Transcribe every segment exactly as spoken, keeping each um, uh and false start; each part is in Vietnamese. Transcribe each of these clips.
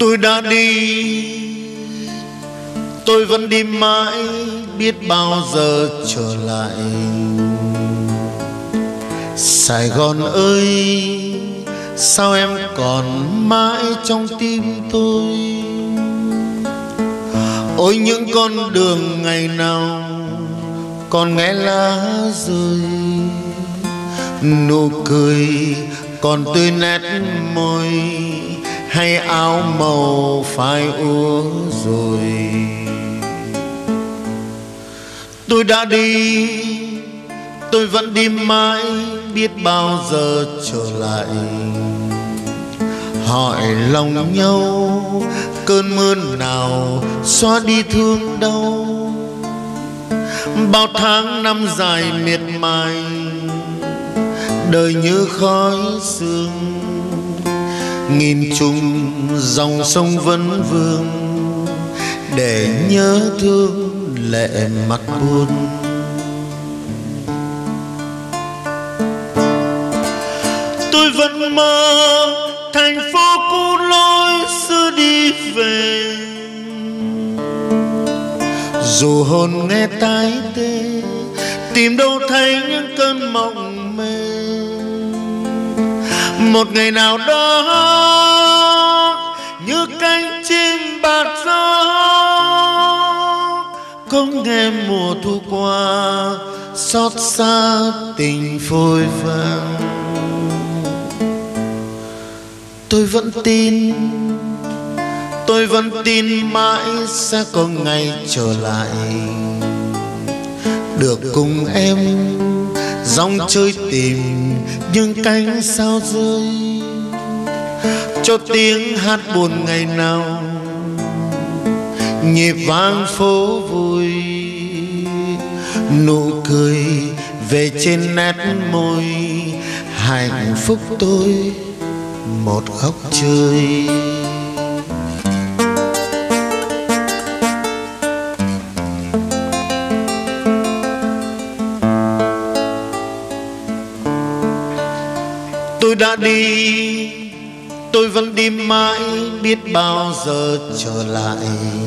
Tôi đã đi, tôi vẫn đi mãi, biết bao giờ trở lại. Sài Gòn ơi, sao em còn mãi trong tim tôi? Ôi những con đường ngày nào còn nghe lá rơi, nụ cười còn tươi nét môi, hay áo màu phai úa rồi. Tôi đã đi, tôi vẫn đi mãi, biết bao giờ trở lại. Hỏi lòng nhau cơn mưa nào xóa đi thương đau. Bao tháng năm dài miệt mài, đời như khói sương. Nghìn trùng dòng sông vẫn vương, để nhớ thương lệ mặt buồn. Tôi vẫn mơ thành phố cũ lối xưa đi về, dù hồn nghe tái tê, tìm đâu thấy những cơn mộng mê. Một ngày nào đó như cánh chim bạt gió, có nghe mùa thu qua xót xa tình phôi phang. Tôi vẫn tin, tôi vẫn tin mãi sẽ có ngày trở lại, được cùng em dòng chơi tìm những cánh sao rơi, cho tiếng hát buồn ngày nào nhịp vang phố vui. Nụ cười về trên nét môi, hạnh phúc tôi một góc chơi. Tôi đã đi, tôi vẫn đi mãi, biết bao giờ trở lại.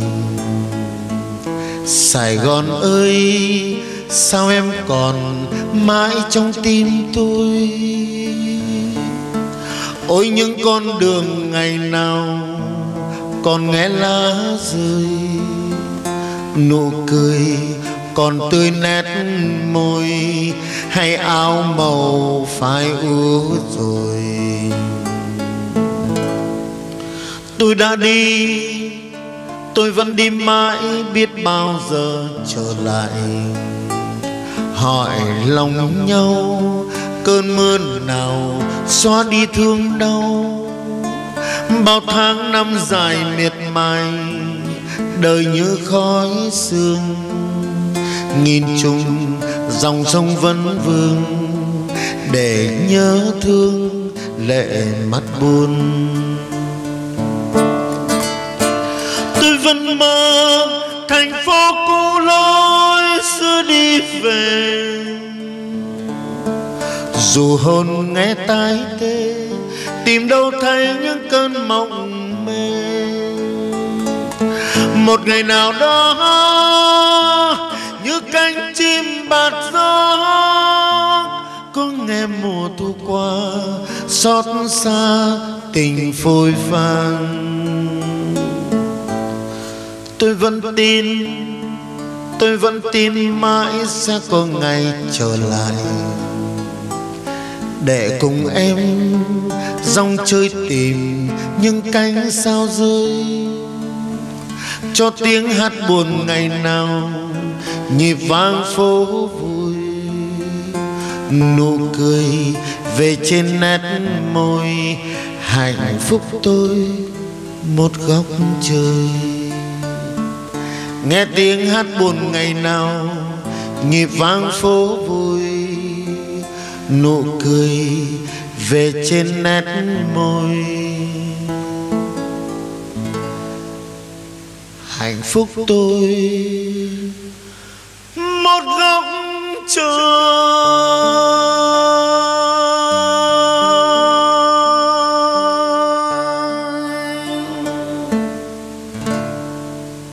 Sài Gòn ơi, sao em còn mãi trong tim tôi? Ôi những con đường ngày nào còn nghe lá rơi, nụ cười còn tươi nét môi, hay áo màu phai úa rồi. Tôi đã đi, tôi vẫn đi mãi, biết bao giờ trở lại. Hỏi lòng nhau cơn mưa nào xóa đi thương đau. Bao tháng năm dài miệt mài, đời như khói sương. Nghìn trùng dòng sông vẫn vương, để nhớ thương lệ mắt buồn. Tôi vẫn mơ thành phố cũ lối xưa đi về, dù hồn nghe tái tê, tìm đâu thấy những cơn mộng mê. Một ngày nào đó như cánh chim bạt gió, có nghe mùa thu qua xót xa tình phôi phang. Tôi vẫn tin, tôi vẫn tin mãi sẽ có ngày trở lại, để cùng em dòng chơi tìm những cánh sao rơi, cho tiếng hát buồn ngày nào nhịp vang phố vui. Nụ cười về trên nét môi, hạnh phúc tôi một góc trời. Nghe tiếng hát buồn ngày nào nhịp vang phố vui. Nụ cười về trên nét môi, hạnh phúc tôi một góc trời.